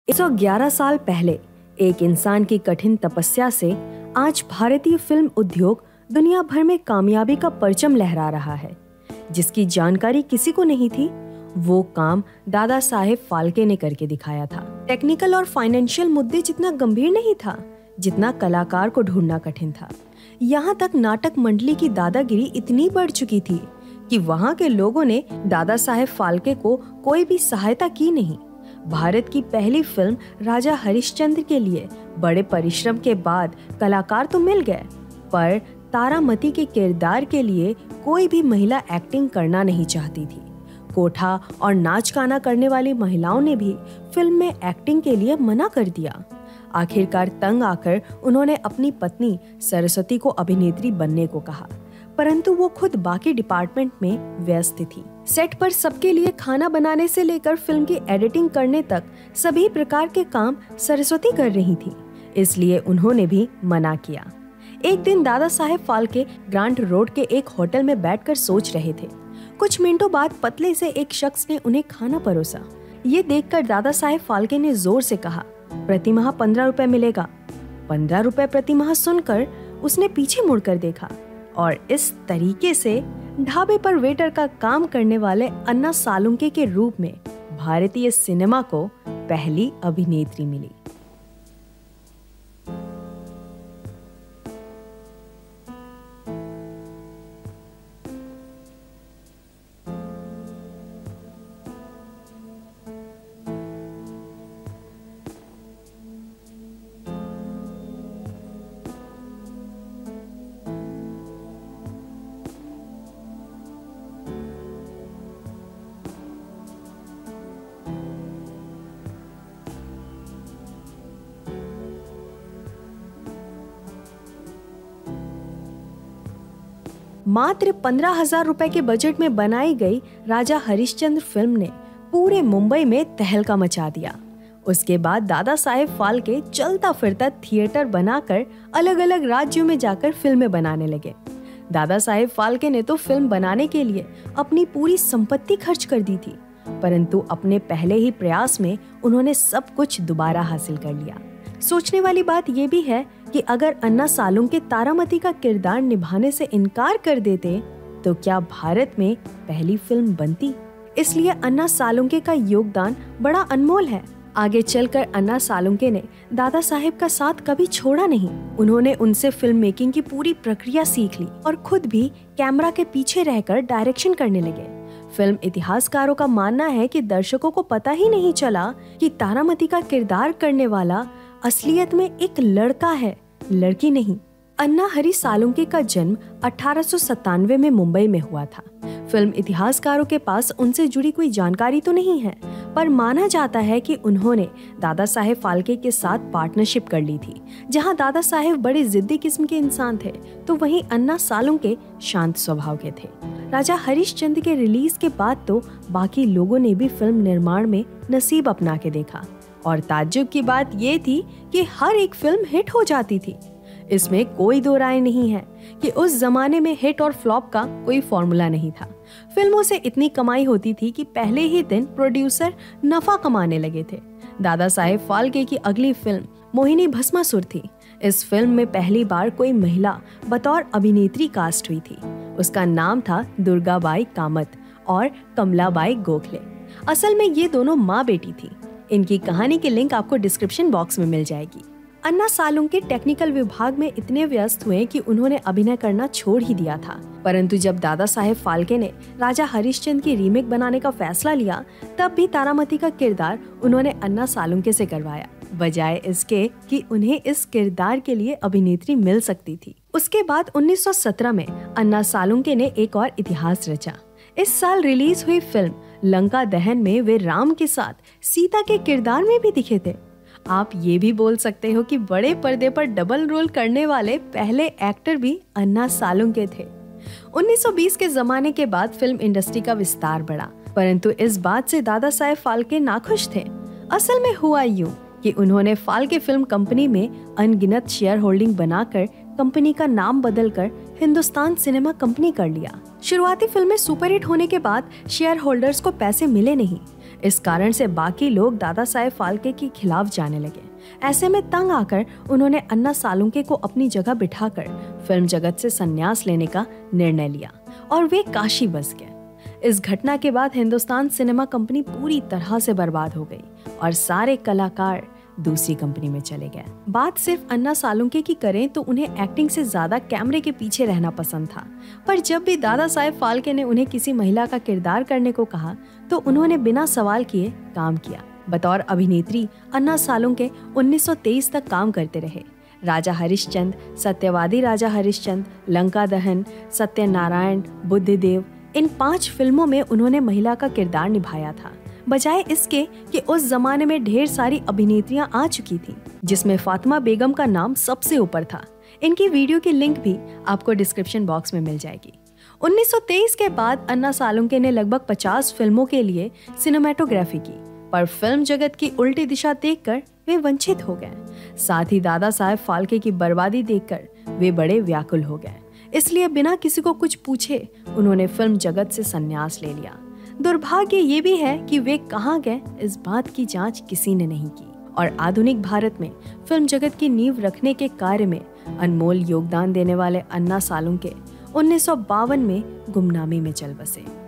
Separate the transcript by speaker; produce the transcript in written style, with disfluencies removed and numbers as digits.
Speaker 1: 111 साल पहले एक इंसान की कठिन तपस्या से आज भारतीय फिल्म उद्योग दुनिया भर में कामयाबी का परचम लहरा रहा है। जिसकी जानकारी किसी को नहीं थी, वो काम दादा साहेब फाल्के ने करके दिखाया था। टेक्निकल और फाइनेंशियल मुद्दे जितना गंभीर नहीं था, जितना कलाकार को ढूंढना कठिन था। यहाँ तक नाटक मंडली की दादागिरी इतनी बढ़ चुकी थी कि वहाँ के लोगों ने दादा साहेब फाल्के को कोई भी सहायता की नहीं। भारत की पहली फिल्म राजा हरिश्चंद्र के लिए बड़े परिश्रम के बाद कलाकार तो मिल गए, पर तारामती के किरदार के लिए कोई भी महिला एक्टिंग करना नहीं चाहती थी। कोठा और नाच गाना करने वाली महिलाओं ने भी फिल्म में एक्टिंग के लिए मना कर दिया। आखिरकार तंग आकर उन्होंने अपनी पत्नी सरस्वती को अभिनेत्री बनने को कहा, परंतु वो खुद बाकी डिपार्टमेंट में व्यस्त थी। सेट पर सबके लिए खाना बनाने से लेकर फिल्म की एडिटिंग करने तक सभी प्रकार के काम सरस्वती कर रही थी, इसलिए उन्होंने भी मना किया। एक दिन दादा साहेब फाल्के ग्रांट रोड के एक होटल में बैठकर सोच रहे थे। कुछ मिनटों बाद पतले से एक शख्स ने उन्हें खाना परोसा। ये देखकर दादा साहेब फाल्के ने जोर से कहा, प्रति माह 15 रुपए मिलेगा। 15 रुपए प्रति माह सुनकर उसने पीछे मुड़कर देखा और इस तरीके से ढाबे पर वेटर का काम करने वाले अन्ना सालुंके के रूप में भारतीय सिनेमा को पहली अभिनेत्री मिली। मात्र 15,000 रुपए के बजट में बनाई गई राजा हरिश्चंद्र फिल्म ने पूरे मुंबई में तहलका मचा दिया। उसके बाद दादा साहेब फाल्के चलता फिरता थिएटर बनाकर अलग अलग राज्यों में जाकर फिल्में बनाने लगे। दादा साहेब फाल्के ने तो फिल्म बनाने के लिए अपनी पूरी संपत्ति खर्च कर दी थी, परंतु अपने पहले ही प्रयास में उन्होंने सब कुछ दोबारा हासिल कर लिया। सोचने वाली बात यह भी है कि अगर अन्ना सालुंके तारामती का किरदार निभाने से इनकार कर देते तो क्या भारत में पहली फिल्म बनती। इसलिए अन्ना सालुंके का योगदान बड़ा अनमोल है। आगे चलकर अन्ना सालुंके ने दादा साहेब का साथ कभी छोड़ा नहीं। उन्होंने उनसे फिल्म मेकिंग की पूरी प्रक्रिया सीख ली और खुद भी कैमरा के पीछे रहकर डायरेक्शन करने लगे। फिल्म इतिहासकारों का मानना है कि दर्शकों को पता ही नहीं चला कि तारामती का किरदार करने वाला असलियत में एक लड़का है, लड़की नहीं। अन्ना हरी सालुंके का जन्म 1897 में मुंबई में हुआ था। फिल्म इतिहासकारों के पास उनसे जुड़ी कोई जानकारी तो नहीं है, पर माना जाता है कि उन्होंने दादा साहेब फाल्के के साथ पार्टनरशिप कर ली थी। जहां दादा साहेब बड़े जिद्दी किस्म के इंसान थे, तो वहीं अन्ना सालुंके शांत स्वभाव के थे। राजा हरिश्चंद्र के रिलीज के बाद तो बाकी लोगों ने भी फिल्म निर्माण में नसीब अपना के देखा, और ताज्जुब की बात ये थी कि हर एक फिल्म हिट हो जाती थी। इसमें कोई दो राय नहीं है कि उस जमाने में हिट और फ्लॉप का कोई फॉर्मूला नहीं था। फिल्मों से इतनी कमाई होती थी कि पहले ही दिन प्रोड्यूसर नफा कमाने लगे थे। दादा साहेब फाल्के की अगली फिल्म मोहिनी भस्मासुर थी। इस फिल्म में पहली बार कोई महिला बतौर अभिनेत्री कास्ट हुई थी। उसका नाम था दुर्गाबाई कामत और कमलाबाई गोखले। असल में ये दोनों माँ बेटी थी। इनकी कहानी की लिंक आपको डिस्क्रिप्शन बॉक्स में मिल जाएगी। अन्ना सालुंके टेक्निकल विभाग में इतने व्यस्त हुए कि उन्होंने अभिनय करना छोड़ ही दिया था, परंतु जब दादा साहेब फाल्के ने राजा हरिश्चंद्र की रीमेक बनाने का फैसला लिया, तब भी तारामती का किरदार उन्होंने अन्ना सालुंके से करवाया, बजाय इसके कि उन्हें इस किरदार के लिए अभिनेत्री मिल सकती थी। उसके बाद 1917 में अन्ना सालुंके ने एक और इतिहास रचा। इस साल रिलीज हुई फिल्म लंका दहन में वे राम के साथ सीता के किरदार में भी दिखे थे। आप ये भी बोल सकते हो कि बड़े पर्दे पर डबल रोल करने वाले पहले एक्टर भी अन्ना सालुंके थे। 1920 के जमाने के बाद फिल्म इंडस्ट्री का विस्तार बढ़ा, परंतु इस बात से दादा साहेब फाल्के नाखुश थे। असल में हुआ यूं कि उन्होंने फाल्के फिल्म कंपनी में अनगिनत शेयर होल्डिंग बनाकर कंपनी का नाम बदलकर हिंदुस्तान सिनेमा कंपनी कर लिया। शुरुआती फिल्में सुपरहिट होने के बाद शेयर होल्डर्स को पैसे मिले नहीं, इस कारण से बाकी लोग दादा साहेब फाल्के के खिलाफ जाने लगे। ऐसे में तंग आकर उन्होंने अन्ना सालुंके को अपनी जगह बिठाकर फिल्म जगत से संन्यास लेने का निर्णय लिया और वे काशी बस गए। इस घटना के बाद हिंदुस्तान सिनेमा कंपनी पूरी तरह से बर्बाद हो गई और सारे कलाकार दूसरी कंपनी में चले गए। बात सिर्फ अन्ना सालुंके की करें तो उन्हें एक्टिंग से ज्यादा कैमरे के पीछे रहना पसंद था, पर जब भी दादा साहेब फाल्के ने उन्हें किसी महिला का किरदार करने को कहा तो उन्होंने बिना सवाल किए काम किया। बतौर अभिनेत्री अन्ना सालुंके 1923 तक काम करते रहे। राजा हरिश्चंद्र, सत्यवादी राजा हरिश्चंद्र, लंका दहन, सत्यनारायण, बुद्धदेव, इन 5 फिल्मों में उन्होंने महिला का किरदार निभाया था। बजाय इसके कि उस जमाने में ढेर सारी अभिनेत्रियां आ चुकी थीं, जिसमें फातिमा बेगम का नाम सबसे ऊपर था। इनकी वीडियो की लिंक भी आपको डिस्क्रिप्शन बॉक्स में मिल जाएगी। 1923 के बाद अन्ना सालुंके ने लगभग 50 फिल्मों के लिए सिनेमेटोग्राफी की, पर फिल्म जगत की उल्टी दिशा देखकर वे वंचित हो गए। साथ ही दादा साहेब फाल्के की बर्बादी देखकर वे बड़े व्याकुल हो गए। इसलिए बिना किसी को कुछ पूछे उन्होंने फिल्म जगत से संन्यास ले लिया। दुर्भाग्य ये भी है कि वे कहाँ गए इस बात की जांच किसी ने नहीं की और आधुनिक भारत में फिल्म जगत की नींव रखने के कार्य में अनमोल योगदान देने वाले अन्ना सालुंके 1952 में गुमनामी में चल बसे।